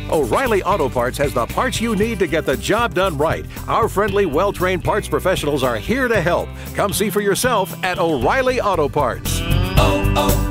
O'Reilly Auto Parts has the parts you need to get the job done right. Our friendly, well-trained parts professionals are here to help. Come see for yourself at O'Reilly Auto Parts. Oh, oh,